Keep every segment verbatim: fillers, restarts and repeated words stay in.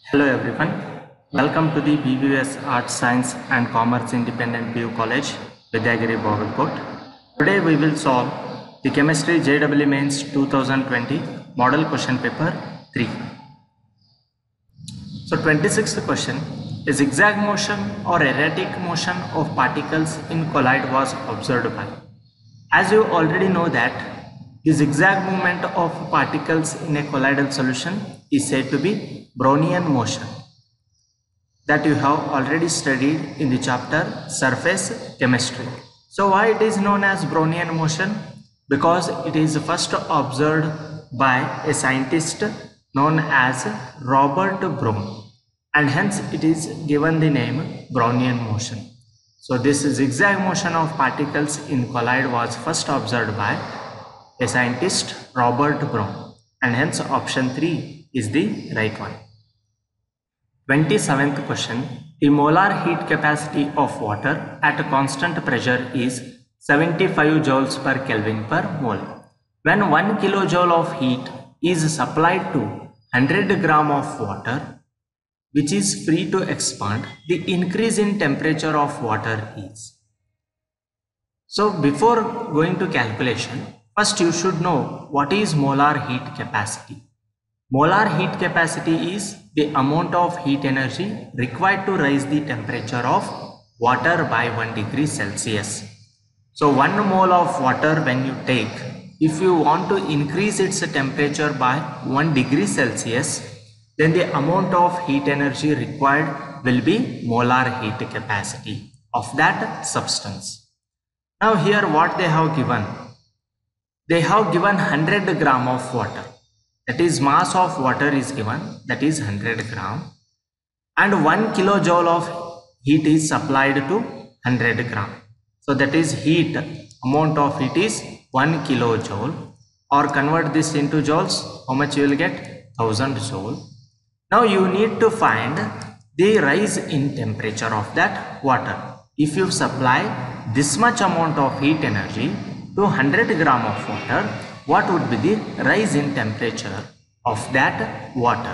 Hello everyone, welcome to the B B S Arts, Science and Commerce Independent P U College, Vidyagiri, Boggalkot. Today we will solve the Chemistry J E E Mains twenty twenty Model Question Paper three. So twenty-sixth question, a zigzag motion or erratic motion of particles in collide was observed by. As you already know that the zigzag movement of particles in a colloidal solution is said to be Brownian motion, that you have already studied in the chapter Surface Chemistry. So why it is known as Brownian motion? Because it is first observed by a scientist known as Robert Brown, and hence it is given the name Brownian motion. So this zigzag motion of particles in collide was first observed by a scientist Robert Brown, and hence option three is the right one. twenty-seventh question, the molar heat capacity of water at a constant pressure is seventy-five joules per Kelvin per mole. When one kilojoule of heat is supplied to one hundred gram of water, which is free to expand, the increase in temperature of water is. So before going to calculation, first you should know what is molar heat capacity. Molar heat capacity is the amount of heat energy required to raise the temperature of water by one degree Celsius. So one mole of water when you take, if you want to increase its temperature by one degree Celsius, then the amount of heat energy required will be molar heat capacity of that substance. Now here what they have given, they have given one hundred gram of water, that is mass of water is given, that is one hundred gram, and one kilojoule of heat is supplied to one hundred gram. So that is heat, amount of heat is one kilojoule, or convert this into joules, how much you will get? one thousand joule. Now you need to find the rise in temperature of that water. If you supply this much amount of heat energy to one hundred gram of water, what would be the rise in temperature of that water?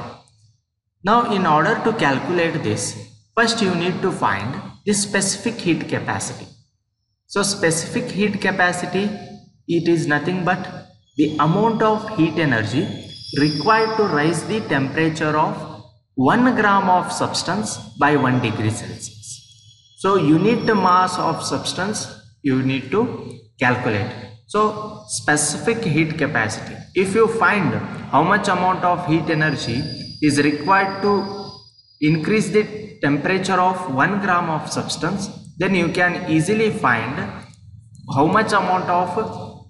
Now in order to calculate this, first you need to find the specific heat capacity. So specific heat capacity, it is nothing but the amount of heat energy required to raise the temperature of one gram of substance by one degree Celsius. So unit mass of substance you need to calculate. So specific heat capacity, if you find how much amount of heat energy is required to increase the temperature of one gram of substance, then you can easily find how much amount of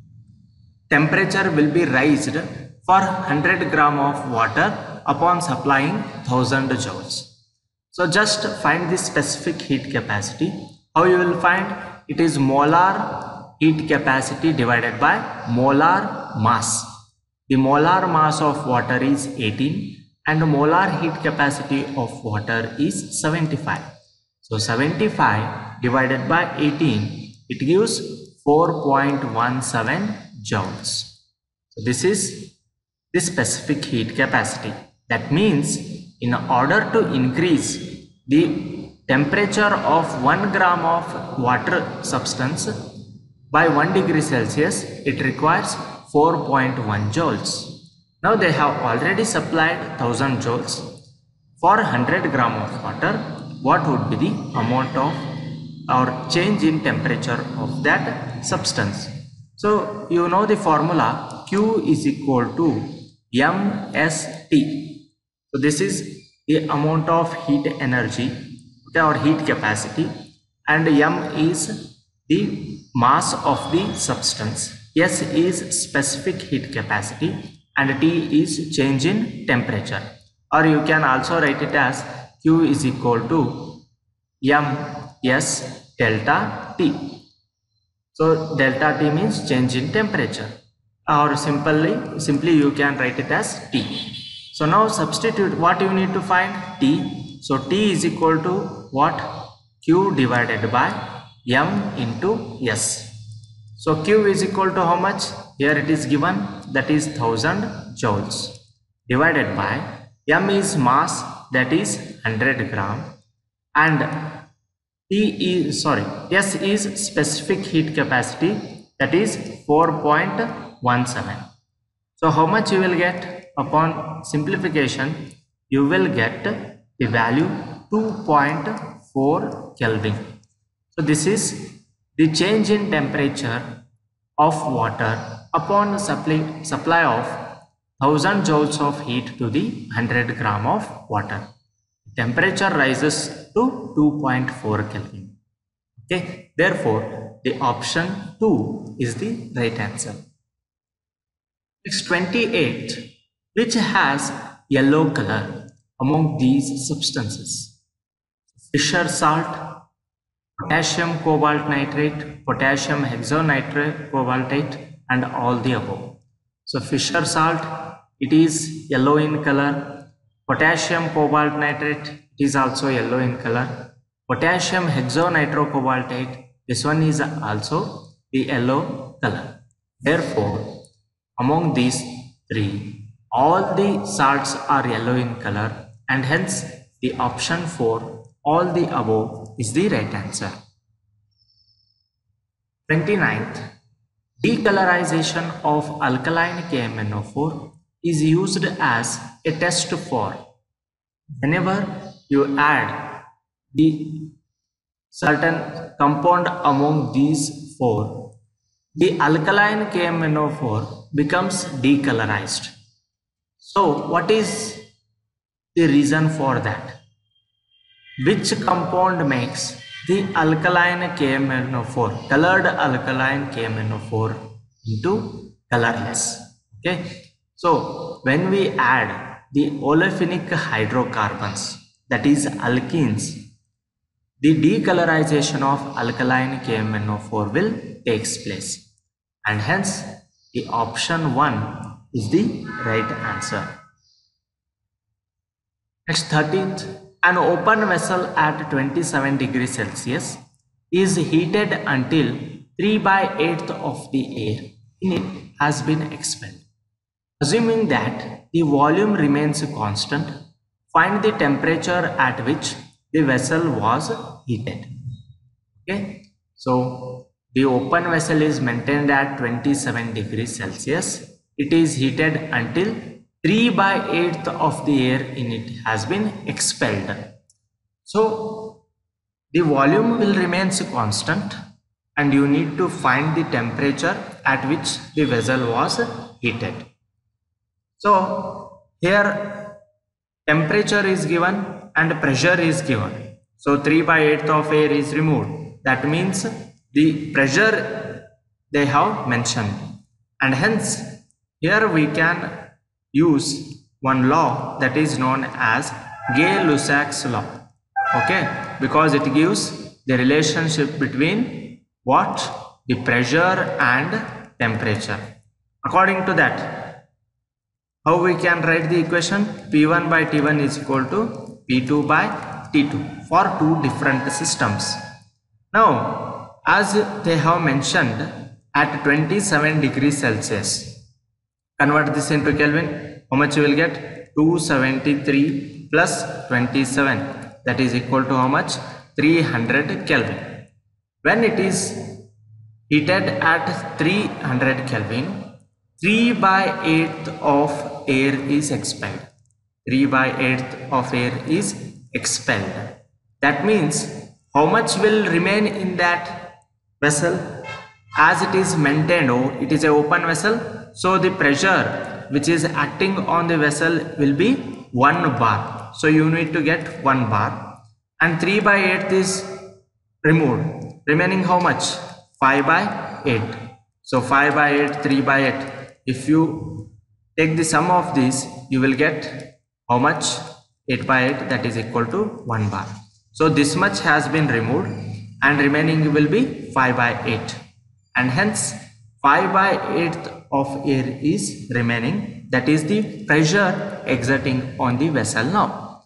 temperature will be raised for one hundred gram of water upon supplying one thousand joules. So just find the specific heat capacity. How you will find? It is molar heat capacity divided by molar mass. The molar mass of water is eighteen and molar heat capacity of water is seventy-five. So seventy-five divided by eighteen, it gives four point one seven joules. So this is the specific heat capacity. That means in order to increase the temperature of one gram of water substance by one degree Celsius, it requires four point one joules. Now they have already supplied one thousand joules. For one hundred gram of water, what would be the amount of or change in temperature of that substance? So you know the formula, Q is equal to M S T. So this is the amount of heat energy, okay, or heat capacity, and M is the mass of the substance, S is specific heat capacity, and T is change in temperature. Or you can also write it as Q is equal to M S delta T. So delta T means change in temperature, or simply simply you can write it as T. So now substitute what you need to find, T. So T is equal to what? Q divided by M into S. So Q is equal to how much? Here it is given, that is one thousand joules, divided by M is mass, that is one hundred gram, and T is sorry S is specific heat capacity, that is four point one seven. So how much you will get? Upon simplification, you will get the value two point four Kelvin. So this is the change in temperature of water upon supply, supply of one thousand joules of heat to the one hundred gram of water. Temperature rises to two point four Kelvin. Okay, therefore the option two is the right answer. Next, twenty-eight. Which has yellow color among these substances? Fischer salt, potassium cobalt nitrate, potassium hexanitrate cobaltate, and all the above. So Fischer salt, it is yellow in color. Potassium cobalt nitrate, it is also yellow in color. Potassium hexanitrocobaltate, this one is also the yellow color. Therefore, among these three, all the salts are yellow in color, and hence the option four, all the above, is the right answer. twenty-ninth. Decolorization of alkaline K M N O four is used as a test for whenever you add the certain compound among these four, the alkaline K M N O four becomes decolorized. So what is the reason for that? Which compound makes the alkaline K M N O four, colored alkaline K M N O four, into colorless? Okay, so when we add the olefinic hydrocarbons, that is alkenes, the decolorization of alkaline K M N O four will takes place, and hence the option one is the right answer. Next, thirteenth. An open vessel at twenty-seven degrees Celsius is heated until three by eighth of the air in it has been expelled. Assuming that the volume remains constant, find the temperature at which the vessel was heated. Okay, so the open vessel is maintained at twenty-seven degrees Celsius. It is heated until three by eighth of the air in it has been expelled. So the volume will remain constant, and you need to find the temperature at which the vessel was heated. So here temperature is given and pressure is given. So three by eighth of air is removed. That means the pressure they have mentioned, and hence here we can use one law that is known as Gay-Lussac's law. Okay, because it gives the relationship between what? The pressure and temperature. According to that, how we can write the equation? P one by T one is equal to P two by T two for two different systems. Now, as they have mentioned, at twenty-seven degrees Celsius, convert this into Kelvin, how much you will get? two hundred seventy-three plus twenty-seven, that is equal to how much? three hundred Kelvin. When it is heated at three hundred Kelvin, three by eighth of air is expelled. three by eighth of air is expelled. That means how much will remain in that vessel? As it is maintained, oh, it is an open vessel, so the pressure which is acting on the vessel will be one bar. So you need to get one bar, and three by eighth is removed. Remaining how much? five by eight. So five by eight, three by eight. If you take the sum of these, you will get how much? eight by eight, that is equal to one bar. So this much has been removed, and remaining will be five by eight, and hence five by eighth of air is remaining. That is the pressure exerting on the vessel now.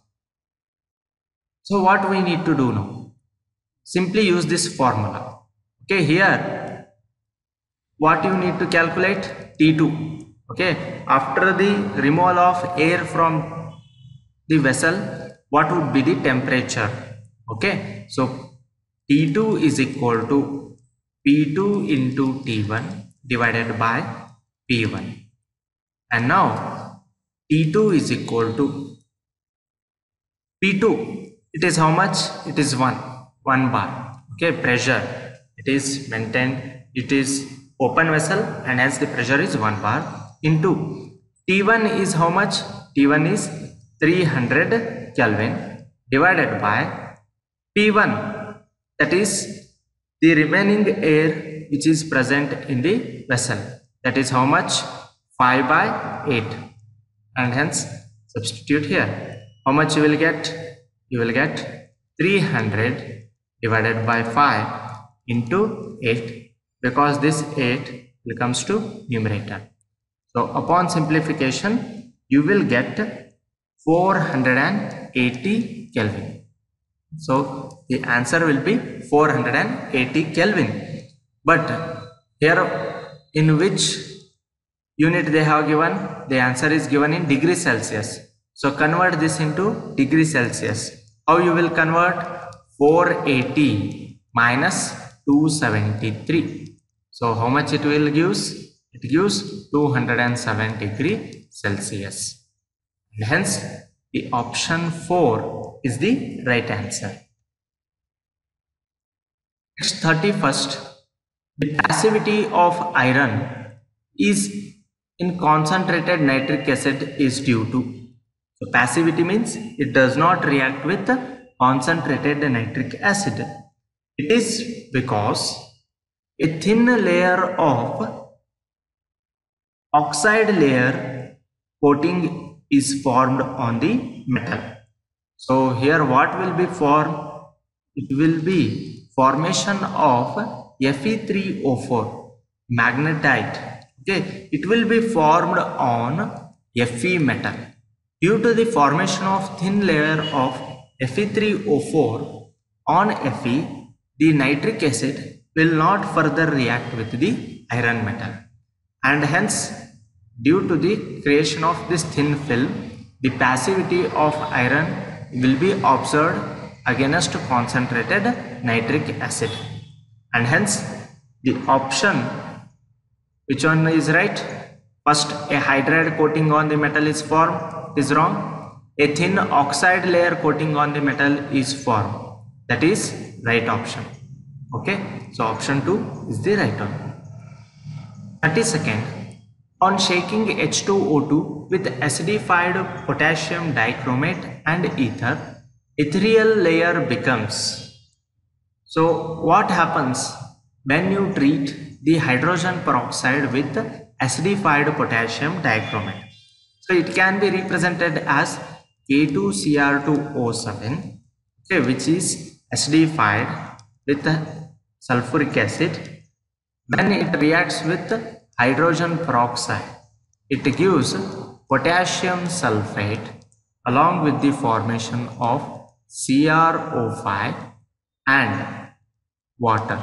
So what we need to do now? Simply use this formula. Okay, here what you need to calculate? T two. Okay, after the removal of air from the vessel, what would be the temperature? Okay, so T two is equal to P two into T one divided by P one, and now T two is equal to P two. It is how much? It is one, one bar. Okay, pressure, it is maintained, it is open vessel, and hence the pressure is one bar, into T one is how much? T one is three hundred Kelvin divided by P one, that is the remaining air which is present in the vessel, that is how much? five by eight, and hence substitute here. How much you will get? You will get three hundred divided by five into eight, because this eight will comes to numerator. So upon simplification, you will get four hundred eighty Kelvin. So the answer will be four hundred eighty Kelvin. But here, in which unit they have given? The answer is given in degree Celsius. So convert this into degree Celsius. How you will convert? four hundred eighty minus two hundred seventy-three. So how much it will gives? It gives two hundred seven degree Celsius. And hence the option four is the right answer. Next, thirty-first. The passivity of iron is in concentrated nitric acid is due to. So passivity means it does not react with concentrated nitric acid. It is because a thin layer of oxide layer coating is formed on the metal. So here what will be formed? It will be formation of F E three O four magnetite. Okay, it will be formed on Fe metal. Due to the formation of thin layer of F E three O four on Fe, the nitric acid will not further react with the iron metal, and hence due to the creation of this thin film, the passivity of iron will be observed against concentrated nitric acid, and hence the option, which one is right? First, a hydride coating on the metal is formed, is wrong. A thin oxide layer coating on the metal is formed, that is right option. Okay, so option two is the right one. thirty-second. On shaking H two O two with acidified potassium dichromate and ether, ethereal layer becomes. So what happens when you treat the hydrogen peroxide with acidified potassium dichromate? So it can be represented as K two C r two O seven, okay, which is acidified with sulfuric acid. When it reacts with hydrogen peroxide, it gives potassium sulfate along with the formation of C r O five and water.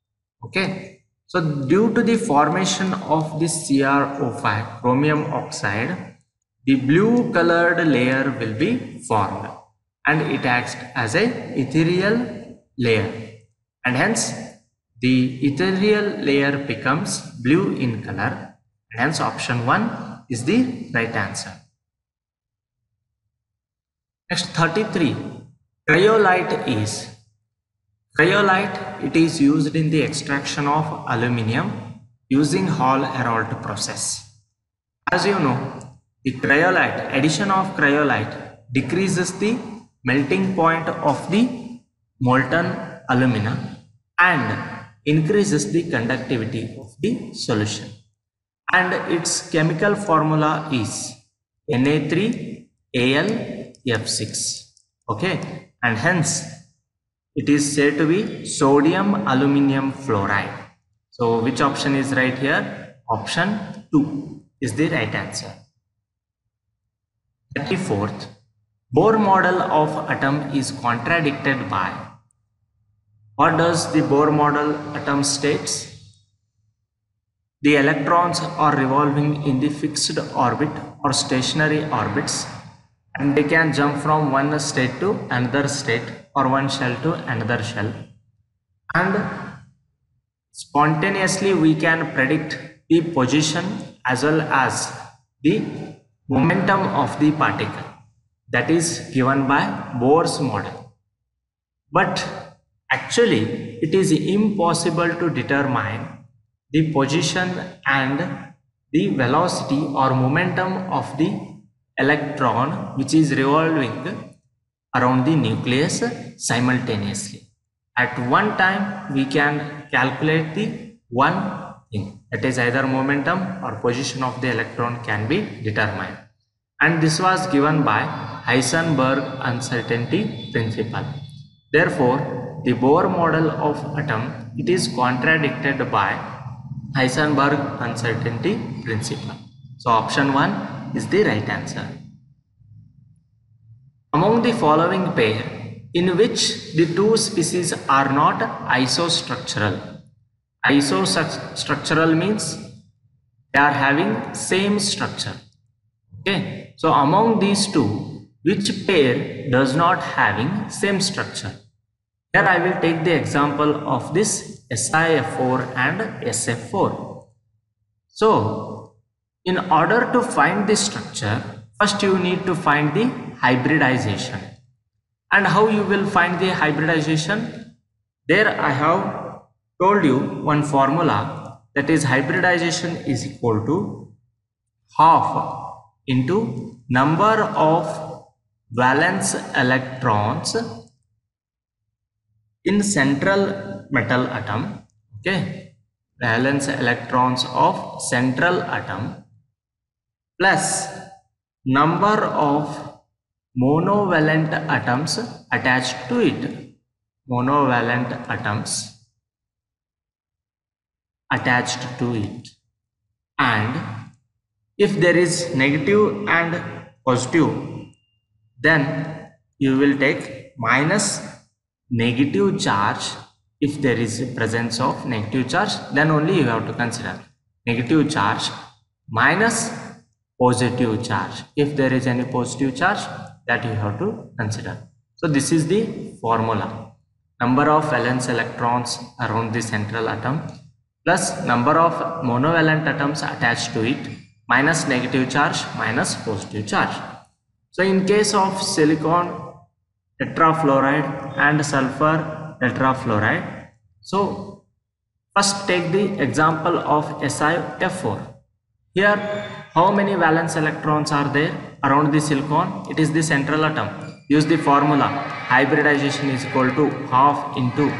Okay, so due to the formation of this C r O five, chromium oxide, the blue colored layer will be formed and it acts as a ethereal layer, and hence the ethereal layer becomes blue in color, and hence option one is the right answer. Next, thirty-three. Cryolite is. Cryolite, it is used in the extraction of aluminium using Hall-Héroult process. As you know, the cryolite, addition of cryolite decreases the melting point of the molten alumina and increases the conductivity of the solution, and its chemical formula is N A three A L F six. Okay, and hence it is said to be sodium aluminium fluoride. So which option is right here? Option two is the right answer. thirty-fourth. Bohr model of atom is contradicted by. What does the Bohr model atom states? The electrons are revolving in the fixed orbit or stationary orbits, and they can jump from one state to another state or one shell to another shell, and spontaneously we can predict the position as well as the momentum of the particle. That is given by Bohr's model. But actually it is impossible to determine the position and the velocity or momentum of the electron which is revolving around the nucleus simultaneously. At one time we can calculate the one thing, that is either momentum or position of the electron can be determined, and this was given by Heisenberg uncertainty principle. Therefore the Bohr model of atom, it is contradicted by Heisenberg uncertainty principle. So option one is the right answer. Among the following pair, in which the two species are not isostructural. Isostructural means they are having same structure. Okay, so among these two, which pair does not having same structure? Here I will take the example of this S I F four and S F four. So in order to find the structure, first you need to find the hybridization. And how you will find the hybridization? There I have told you one formula, that is hybridization is equal to half into number of valence electrons in central metal atom. Okay, valence electrons of central atom plus number of monovalent atoms attached to it. Monovalent atoms attached to it, and if there is negative and positive, then you will take minus negative charge. If there is a presence of negative charge, then only you have to consider negative charge minus positive charge. If there is any positive charge, that you have to consider. So this is the formula: number of valence electrons around the central atom plus number of monovalent atoms attached to it minus negative charge minus positive charge. So in case of silicon tetrafluoride and sulfur tetrafluoride, so first take the example of S I F four. Here how many valence electrons are there around the silicon? It is the central atom. Use the formula, hybridization is equal to half into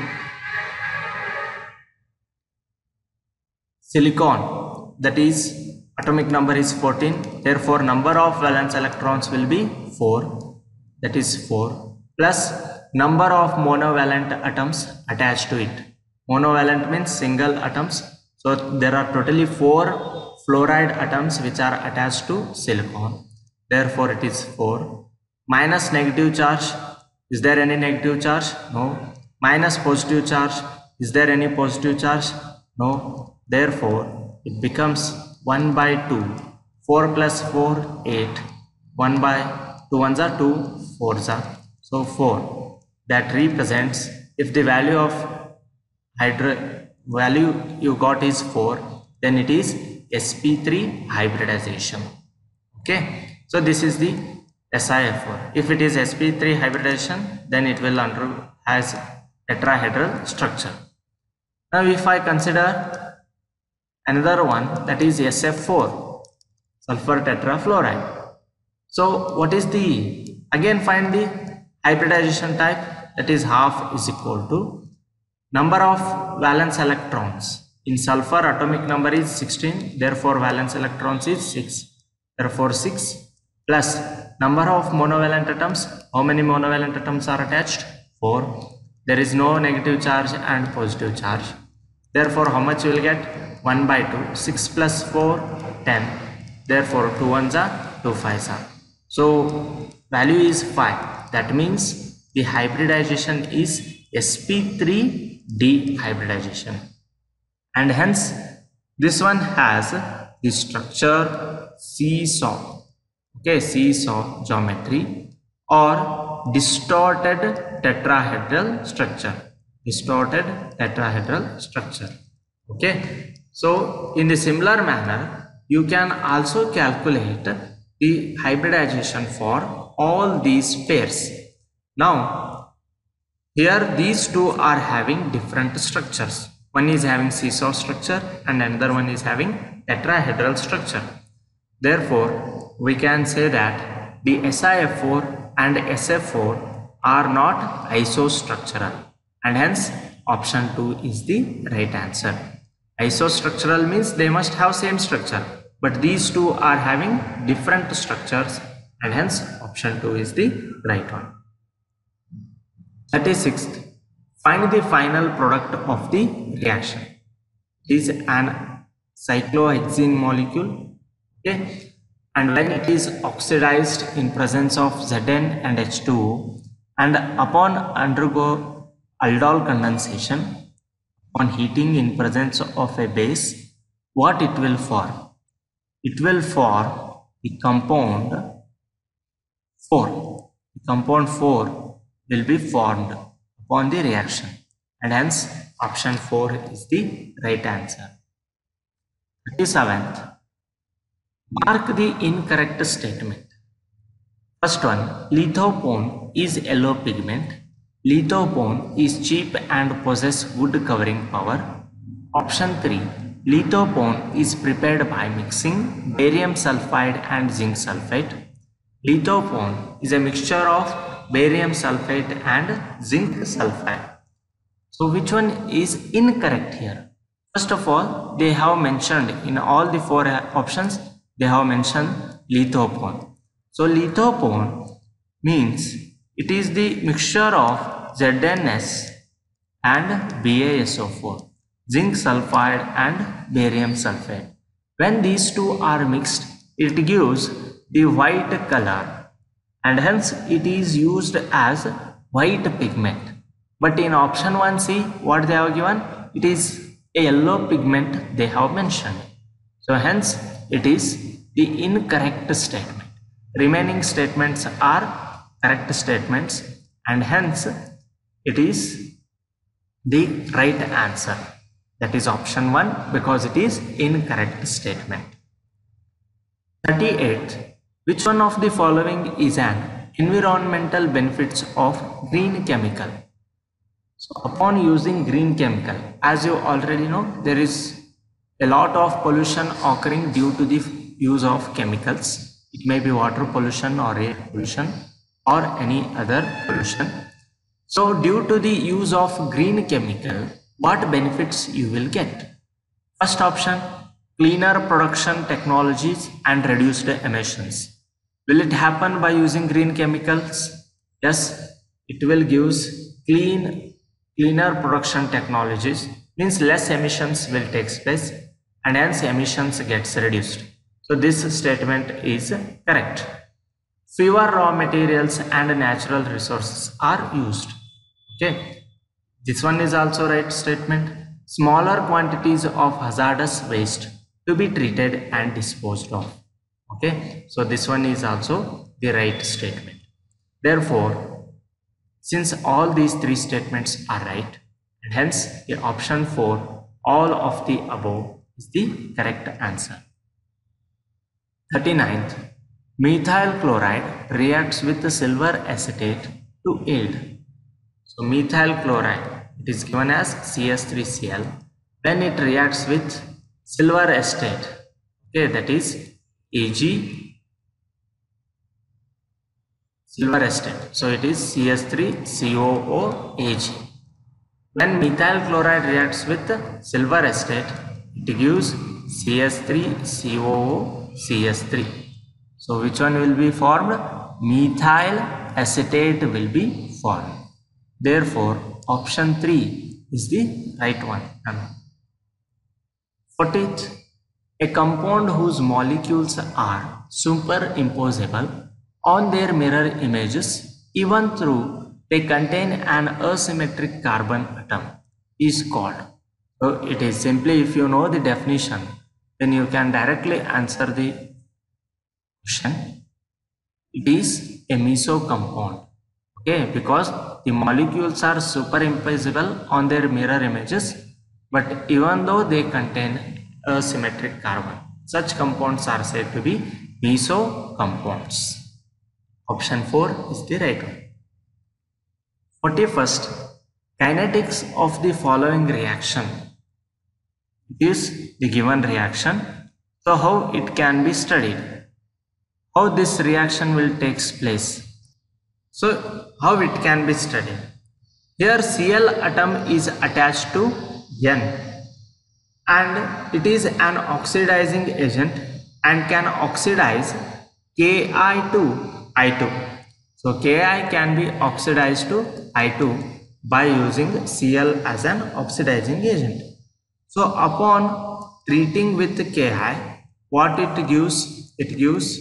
silicon, that is atomic number is fourteen, therefore number of valence electrons will be four, that is four, plus number of monovalent atoms attached to it. Monovalent means single atoms, so there are totally four fluoride atoms which are attached to silicon, therefore it is four, minus negative charge. Is there any negative charge? No. Minus positive charge. Is there any positive charge? No. Therefore it becomes one by two. four plus four, eight. one by two ones are two, fours are, so four. That represents, if the value of hydro value you got is four, then it is S P three hybridization. Okay, so this is the S I F four. If it is S P three hybridization, then it will undergo has tetrahedral structure. Now if I consider another one, that is S F four, sulfur tetrafluoride. So what is the, again find the hybridization type, that is half is equal to number of valence electrons. In sulfur atomic number is sixteen, therefore valence electrons is six, therefore six, plus number of monovalent atoms. How many monovalent atoms are attached? four. There is no negative charge and positive charge, therefore how much you will get? one by two. six plus four, ten, therefore two ones are two fives are, so value is five. That means the hybridization is S P three D hybridization, and hence this one has the structure seesaw. okay, seesaw geometry, or distorted tetrahedral structure. Distorted tetrahedral structure. Okay, so in the similar manner, you can also calculate the hybridization for all these pairs. Now, here these two are having different structures. One is having seesaw structure and another one is having tetrahedral structure. Therefore, we can say that the S I F four and S F four are not isostructural, and hence option two is the right answer. Isostructural means they must have same structure, but these two are having different structures, and hence option two is the right one. thirty-sixth. Find the final product of the reaction. It is an cyclohexene molecule, okay, and when it is oxidized in presence of Zn and H two O, and upon undergo aldol condensation, on heating in presence of a base, what it will form? It will form the compound four. The compound four will be formed upon the reaction, and hence option four is the right answer. thirty-seventh. Mark the incorrect statement. First one, lithophone is yellow pigment. Lithophone is cheap and possess wood covering power. Option three, lithophone is prepared by mixing barium sulfide and zinc sulfate. Lithophone is a mixture of barium sulfate and zinc sulfide. So which one is incorrect here? First of all, they have mentioned in all the four options, they have mentioned lithophone. So lithophone means it is the mixture of Z N S and B A S O four, zinc sulfide and barium sulfate. When these two are mixed, it gives the white color, and hence it is used as white pigment. But in option one C, what they have given? It is a yellow pigment they have mentioned. So hence it is the incorrect statement. Remaining statements are correct statements, and hence it is the right answer. That is option one, because it is incorrect statement. thirty-eighth. Which one of the following is an environmental benefits of green chemical? So upon using green chemical, as you already know, there is a lot of pollution occurring due to the use of chemicals. It may be water pollution or air pollution or any other pollution. So due to the use of green chemical, what benefits you will get? First option, cleaner production technologies and reduced emissions. Will it happen by using green chemicals? Yes, it will give clean, cleaner production technologies, means less emissions will take place, and hence emissions gets reduced. So this statement is correct. Fewer raw materials and natural resources are used. Okay, this one is also right statement. Smaller quantities of hazardous waste to be treated and disposed of. Okay, so this one is also the right statement. Therefore, since all these three statements are right, and hence the option four, all of the above, is the correct answer. thirty-ninth. Methyl chloride reacts with the silver acetate to yield. So methyl chloride, it is given as C S three C l. Then it reacts with silver acetate. Okay, that is A G silver acetate. So it is C S three C O O A G. When methyl chloride reacts with silver acetate, it gives C S three C O O C S three. So which one will be formed? Methyl acetate will be formed. Therefore, option three is the right one. fourteenth. A compound whose molecules are superimposable on their mirror images even though they contain an asymmetric carbon atom is called. So it is simply, if you know the definition, then you can directly answer the question. it is a meso compound. Okay, because the molecules are superimposable on their mirror images, but even though they contain a symmetric carbon, such compounds are said to be meso compounds. Option four is the right one. forty-first, kinetics of the following reaction. It is the given reaction. So how it can be studied? How this reaction will take place? So how it can be studied? Here Cl atom is attached to N and it is an oxidizing agent and can oxidize Ki to I two. So Ki can be oxidized to I two by using Cl as an oxidizing agent. So upon treating with Ki, what it gives? It gives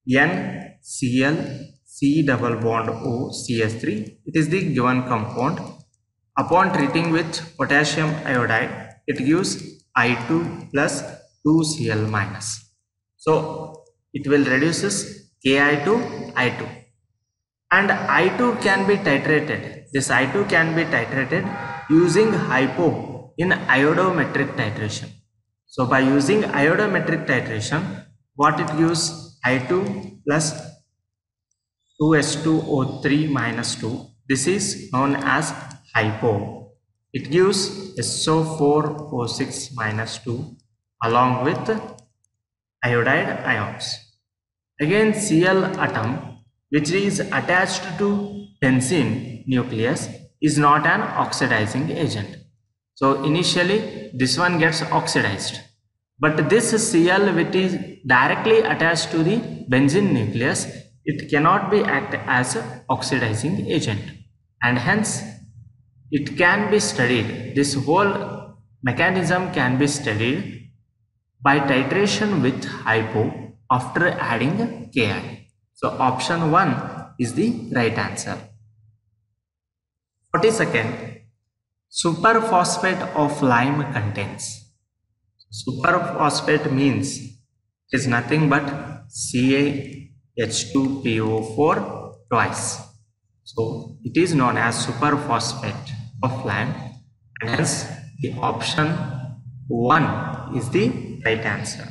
NCl C double bond O C H three. It is the given compound. Upon treating with potassium iodide, it gives I two plus two Cl minus. So it will reduces Ki to I two. And I two can be titrated. This I two can be titrated using hypo in iodometric titration. So by using iodometric titration, what it gives? I two plus two H two O three minus two. This is known as hypo. It gives S O four O six minus two along with iodide ions. Again Cl atom, which is attached to benzene nucleus, is not an oxidizing agent. So initially this one gets oxidized, but this Cl which is directly attached to the benzene nucleus, it cannot be act as an oxidizing agent, and hence it can be studied. This whole mechanism can be studied by titration with hypo after adding Ki. So option one is the right answer. forty-second, superphosphate of lime contains. Superphosphate means it is nothing but C A H two P O four twice. So it is known as superphosphate of lime, and hence the option one is the right answer.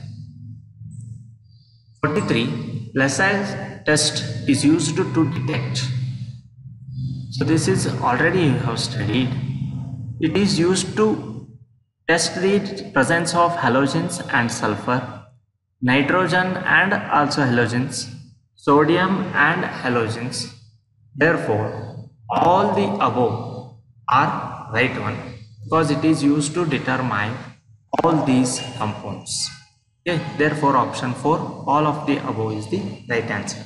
forty-three, Lassai's test is used to detect. So this is already you have studied. It is used to test the presence of halogens and sulfur, nitrogen and also halogens, sodium and halogens. Therefore, all the above are right one because it is used to determine all these compounds. Okay, therefore option four, all of the above is the right answer.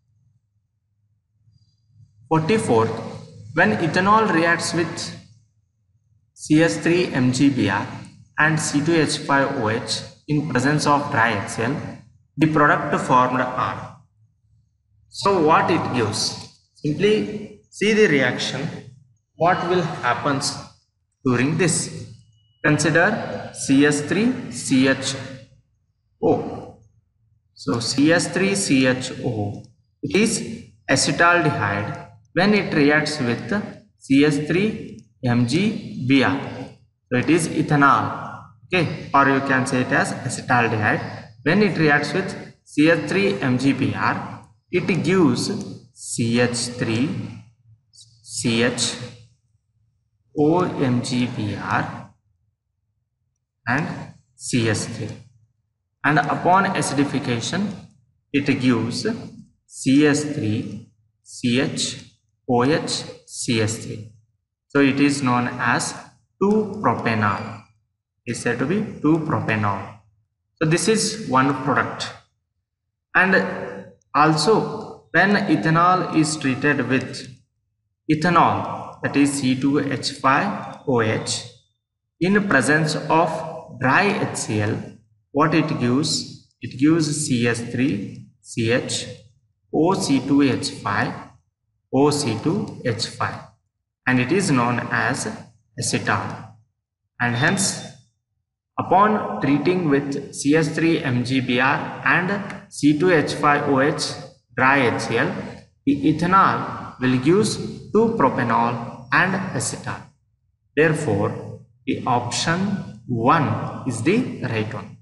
forty-four, when ethanol reacts with C H three M G B R and C two H five O H in presence of dry H Cl, the product formed are. So what it gives? Simply see the reaction. What will happen during this? Consider C H three C H O. So C H three C H O, it is acetaldehyde when it reacts with C H three M G B R. So it is ethanol, okay, or you can say it as acetaldehyde. When it reacts with C H three M G B R, it gives C H three C H O M G B R and C H three, and upon acidification it gives C H three C H O H C H three. So it is known as two propanol. It is said to be two propanol. So this is one product. And also when ethanol is treated with ethanol, that is C two H five O H, in presence of dry H C L, what it gives? It gives C H three C H O C two H five O C two H five, and it is known as acetal. And hence upon treating with C H three M G B R and C two H five O H, dry H C l, the ethanol will use two propanol and acetal. Therefore, the option one is the right one.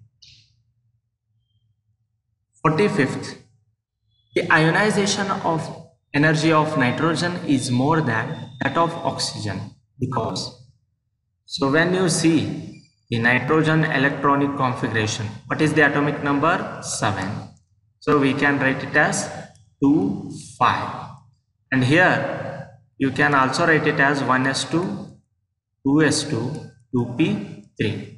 forty-fifth. The ionization of energy of nitrogen is more than that of oxygen because, so when you see the nitrogen electronic configuration, what is the atomic number? seven. So we can write it as two, five. And here you can also write it as one s two, two s two, two p three.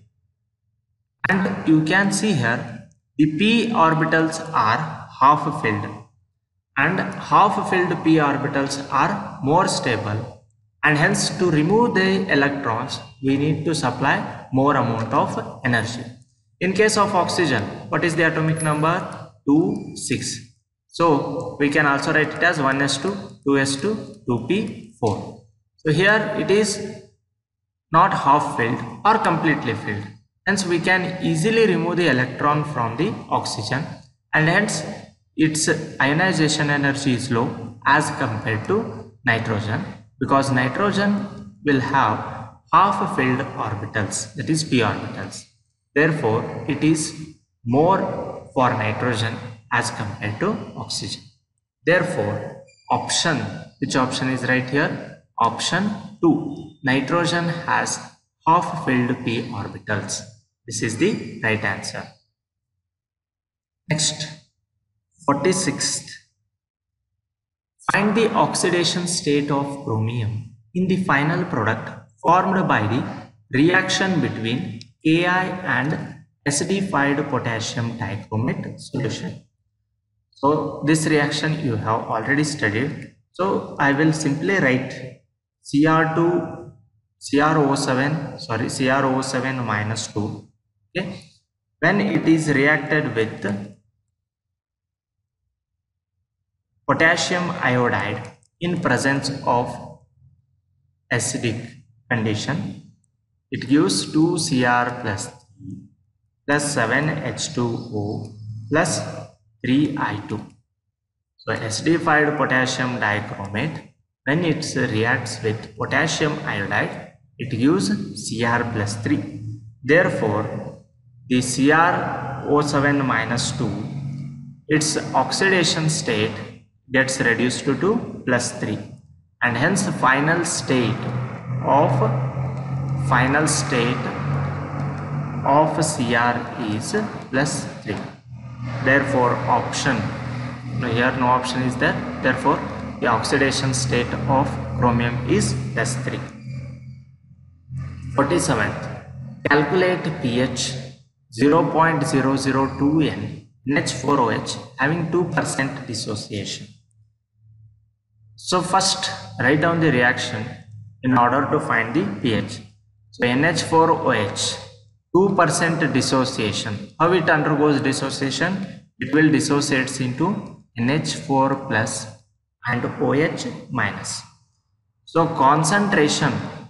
And you can see here the p orbitals are half filled, and half filled p orbitals are more stable, and hence to remove the electrons we need to supply more amount of energy. In case of oxygen, what is the atomic number? two, six. So we can also write it as one s two, two s two, two p four. So here it is not half filled or completely filled. Hence we can easily remove the electron from the oxygen, and hence its ionization energy is low as compared to nitrogen, because nitrogen will have half filled orbitals, that is p orbitals. Therefore it is more for nitrogen as compared to oxygen. Therefore option, which option is right here? Option two, nitrogen has half filled p orbitals. This is the right answer. Next, forty-sixth. Find the oxidation state of chromium in the final product formed by the reaction between K I and acidified potassium dichromate solution. So this reaction you have already studied. So I will simply write C R two, C r O seven, sorry, C r O seven minus two. Okay, when it is reacted with potassium iodide in presence of acidic condition, it gives two C r plus three plus seven H two O plus three I two. So acidified potassium dichromate, when it reacts with potassium iodide, it gives C r plus three. Therefore the C r O seven minus two, its oxidation state gets reduced to two plus three, and hence the final state of final state of C r is plus three. Therefore option, no, here no option is there, therefore the oxidation state of chromium is plus three. forty-seventh. Calculate pH zero point zero zero two N N H four O H having two percent dissociation. So first write down the reaction in order to find the pH. So N H four O H, two percent dissociation. How it undergoes dissociation? It will dissociate into N H four plus and OH minus. So concentration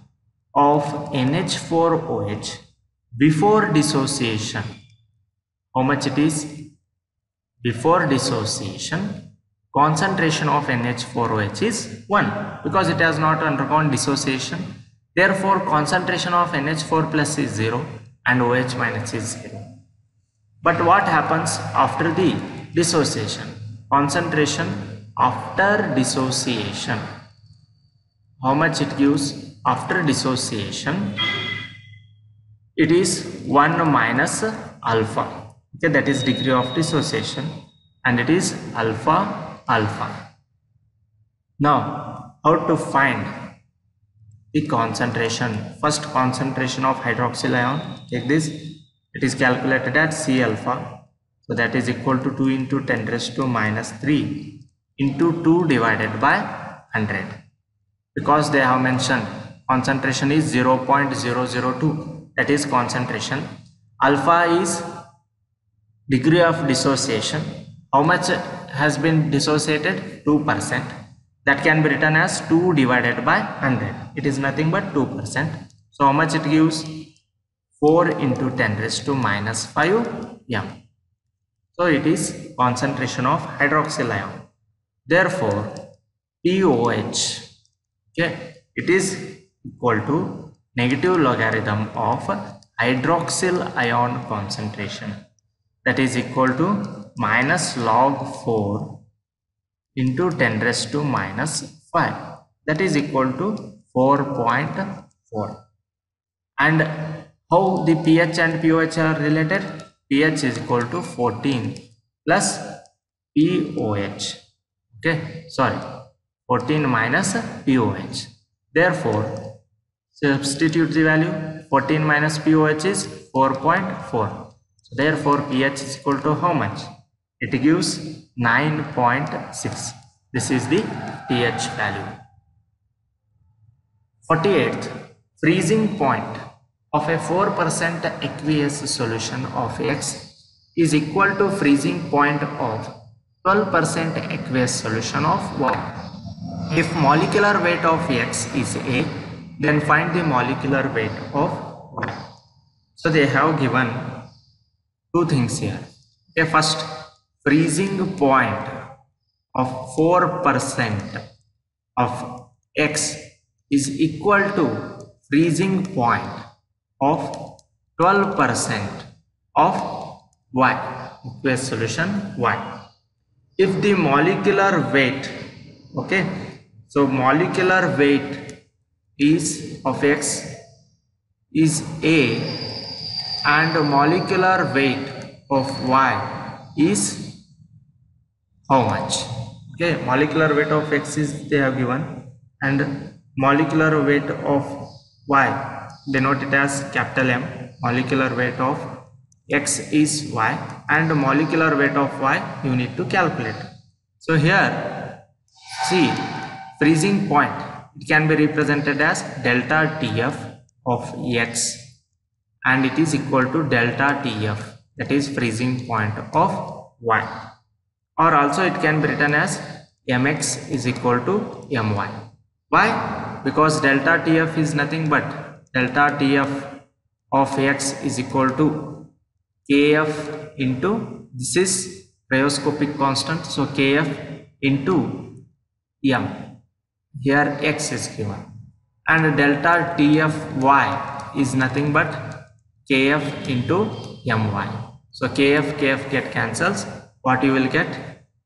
of N H four O H before dissociation, how much it is? Before dissociation, concentration of N H four O H is one, because it has not undergone dissociation. Therefore concentration of N H four plus is zero and OH minus is zero. But what happens after the dissociation? Concentration after dissociation, how much it gives after dissociation? It is one minus alpha. Okay, that is degree of dissociation, and it is alpha alpha. Now how to find the concentration? First, concentration of hydroxyl ion, take this, it is calculated at C alpha, so that is equal to two into ten raised to minus three into two divided by one hundred, because they have mentioned concentration is zero point zero zero two, that is concentration. Alpha is degree of dissociation. How much has been dissociated? two percent. That can be written as two divided by one hundred. It is nothing but two percent. So how much it gives? four into ten raised to minus five M. So it is concentration of hydroxyl ion. Therefore pOH, okay, it is equal to negative logarithm of hydroxyl ion concentration, that is equal to minus log four into ten raised to minus five, that is equal to four point four. And how the pH and pOH are related? pH is equal to fourteen plus pOH, okay, sorry, fourteen minus pOH. Therefore substitute the value. Fourteen minus pOH is four point four. So therefore pH is equal to how much? It gives nine point six. This is the pH value. forty-eighth, freezing point of a four percent aqueous solution of X is equal to freezing point of twelve percent aqueous solution of Y. If molecular weight of X is A, then find the molecular weight of Y. So they have given two things here. Okay, first, freezing point of four percent of X is equal to freezing point of twelve percent of Y, aqueous solution Y. If the molecular weight, okay, so molecular weight is of X is A and molecular weight of Y is how much? Okay, molecular weight of X is they have given, and molecular weight of Y, denote it as capital M. Molecular weight of X is Y and molecular weight of Y you need to calculate. So here see, freezing point, it can be represented as delta T F of X and it is equal to delta T F, that is freezing point of Y, or also it can be written as Mx is equal to My. Why? Because delta T F is nothing but delta T F of X is equal to Kf into, this is rheoscopic constant, so Kf into M, here X is given, and delta T F Y is nothing but Kf into My. So Kf Kf get cancels, what you will get?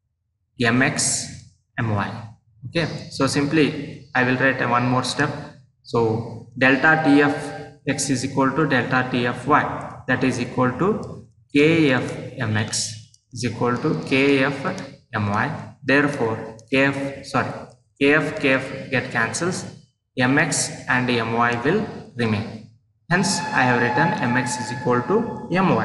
Mx My. Okay, so simply I will write one more step. So delta T F X is equal to delta T F Y, that is equal to Kf Mx is equal to Kf My. Therefore Kf, sorry, Kf Kf get cancels, Mx and My will remain. Hence I have written Mx is equal to My.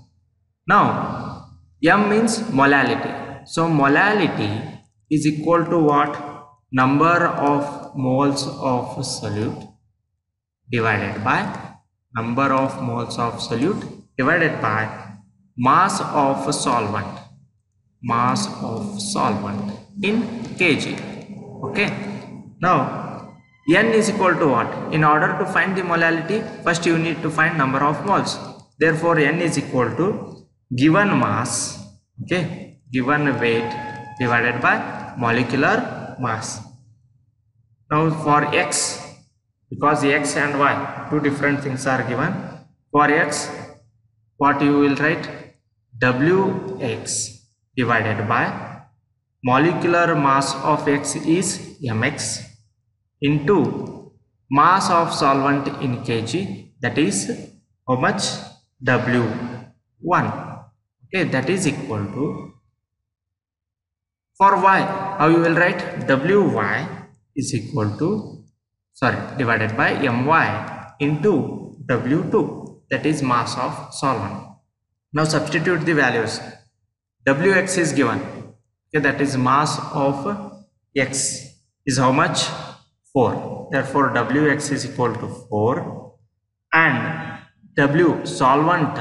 Now M means molality. So molality is equal to what? Number of moles of solute divided by number of moles of solute divided by mass of solvent, mass of solvent in kg. Okay, now N is equal to what? In order to find the molality, first you need to find number of moles. Therefore N is equal to given mass, okay, given weight divided by molecular mass. Now for X, because X and Y, two different things are given. For X, what you will write? Wx divided by molecular mass of X is Mx into mass of solvent in kg, that is how much? W one. Okay, that is equal to, for Y, how you will write? Wy is equal to, sorry, divided by My into W two, that is mass of solvent. Now substitute the values. Wx is given, okay, that is mass of X is how much? four. Therefore Wx is equal to four, and W solvent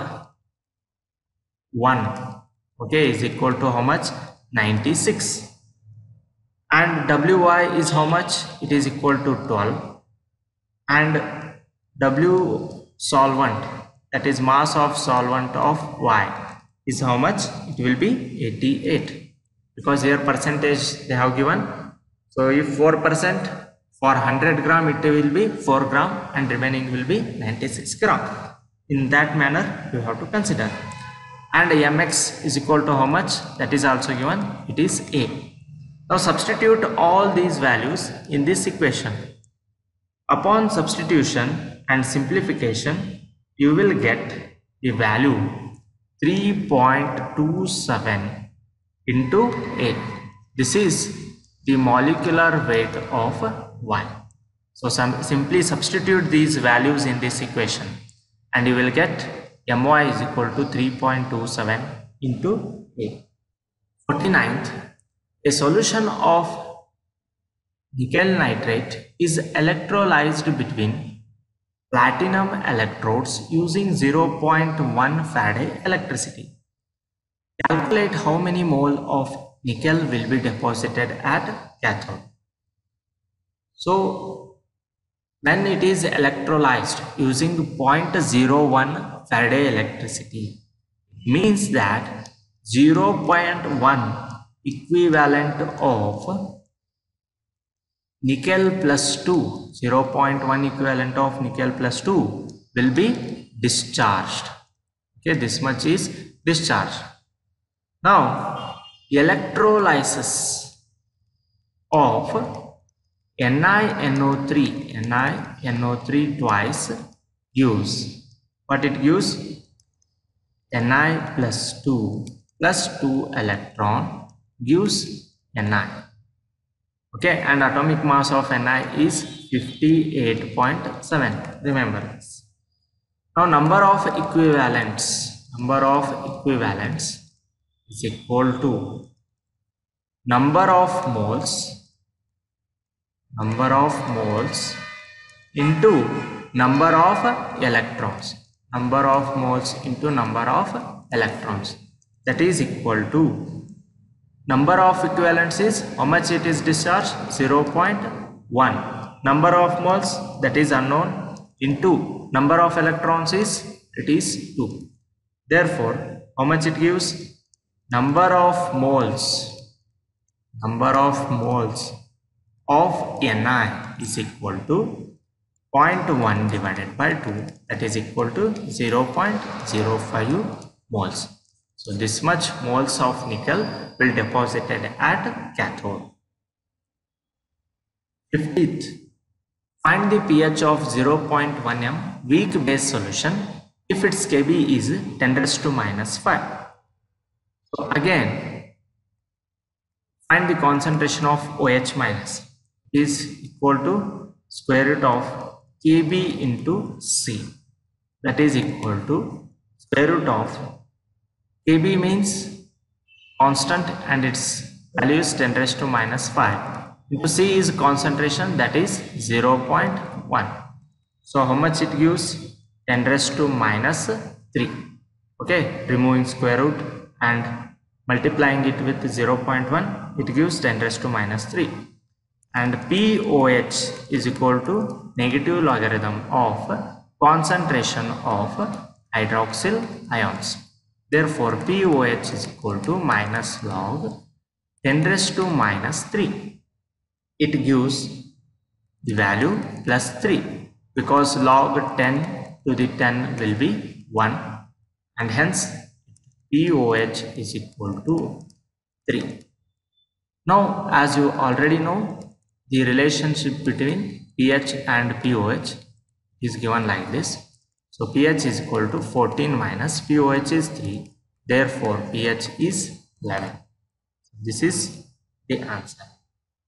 one, okay, is equal to how much? ninety-six. And Wy is how much? It is equal to twelve, and W solvent, that is mass of solvent of Y, is how much? It will be eighty-eight. because here percentage they have given. So if four percent for one hundred gram, it will be four gram and remaining will be ninety-six gram. In that manner you have to consider. And mx is equal to how much? That is also given. It is A. Now substitute all these values in this equation. Upon substitution and simplification, you will get the value three point two seven into A. This is the molecular weight of Y. So some, simply substitute these values in this equation and you will get My is equal to three point two seven into A. forty-ninth. A solution of nickel nitrate is electrolyzed between platinum electrodes using zero point one Faraday electricity. Calculate how many mole of nickel will be deposited at cathode. So when it is electrolyzed using zero point zero one Faraday electricity, means that zero point one equivalent of nickel plus two, zero point one equivalent of nickel plus two will be discharged. Okay, this much is discharged. Now electrolysis of NiNO three, NiNO three twice gives what it gives? Ni plus two plus two electron gives Ni. Okay, and atomic mass of Ni is fifty-eight point seven. Remember this. Now number of equivalents, number of equivalents is equal to number of moles, number of moles into number of electrons, number of moles into number of electrons. That is equal to number of equivalents is how much it is discharged? zero point one. Number of moles, that is unknown, into number of electrons is it is two. Therefore how much it gives? Number of moles, number of moles of Ni is equal to zero point one divided by two, that is equal to zero point zero five moles. So this much moles of nickel will deposited at cathode. fiftieth. Find the pH of zero point one millimeter weak base solution if its Kb is ten raised to minus five. So again find the concentration of OH minus is equal to square root of Kb into C, that is equal to square root of Kb means constant and its value is ten raised to minus five into C is concentration, that is zero point one. So how much it gives? ten raised to minus three. Okay, removing square root and multiplying it with zero point one, it gives ten raised to minus three. And P O H is equal to negative logarithm of concentration of hydroxyl ions. Therefore P O H is equal to minus log ten raised to minus three. It gives the value plus three because log ten to the ten will be one, and hence P O H is equal to three. Now as you already know, the relationship between pH and P O H is given like this. So pH is equal to fourteen minus P O H is three, therefore pH is eleven. This is the answer.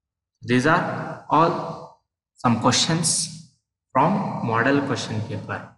These are all some questions from model question paper.